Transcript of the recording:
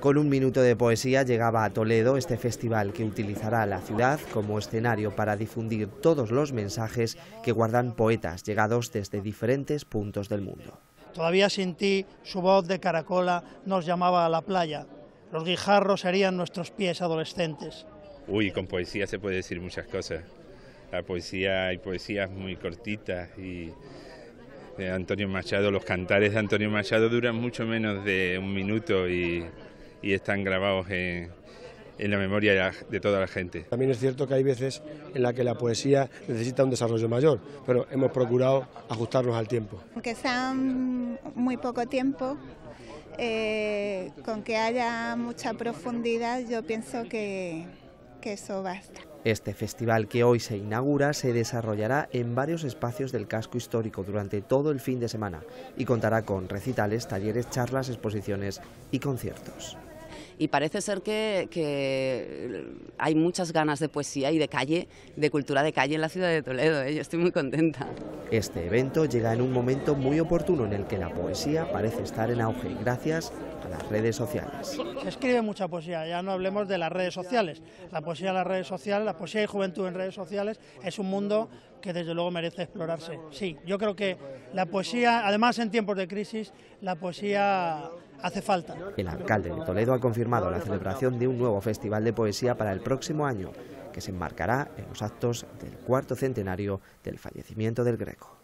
Con un minuto de poesía llegaba a Toledo este festival que utilizará la ciudad como escenario para difundir todos los mensajes que guardan poetas llegados desde diferentes puntos del mundo. Todavía sin ti, su voz de caracola nos llamaba a la playa. Los guijarros serían nuestros pies adolescentes. Uy, con poesía se puede decir muchas cosas. La poesía, hay poesías muy cortitas y de Antonio Machado, los cantares de Antonio Machado duran mucho menos de un minuto y están grabados en la memoria de toda la gente. También es cierto que hay veces en la que la poesía necesita un desarrollo mayor, pero hemos procurado ajustarnos al tiempo. Aunque sea muy poco tiempo, con que haya mucha profundidad, yo pienso que eso basta. Este festival que hoy se inaugura se desarrollará en varios espacios del casco histórico durante todo el fin de semana y contará con recitales, talleres, charlas, exposiciones y conciertos. Y parece ser que hay muchas ganas de poesía y de calle, de cultura de calle en la ciudad de Toledo. Yo estoy muy contenta. Este evento llega en un momento muy oportuno en el que la poesía parece estar en auge gracias a las redes sociales. Se escribe mucha poesía, ya no hablemos de las redes sociales. La poesía en las redes sociales, la poesía y juventud en redes sociales es un mundo que desde luego merece explorarse. Sí, yo creo que la poesía, además en tiempos de crisis, la poesía hace falta. El alcalde de Toledo ha confirmado la celebración de un nuevo festival de poesía para el próximo año, que se enmarcará en los actos del 4º centenario del fallecimiento del Greco.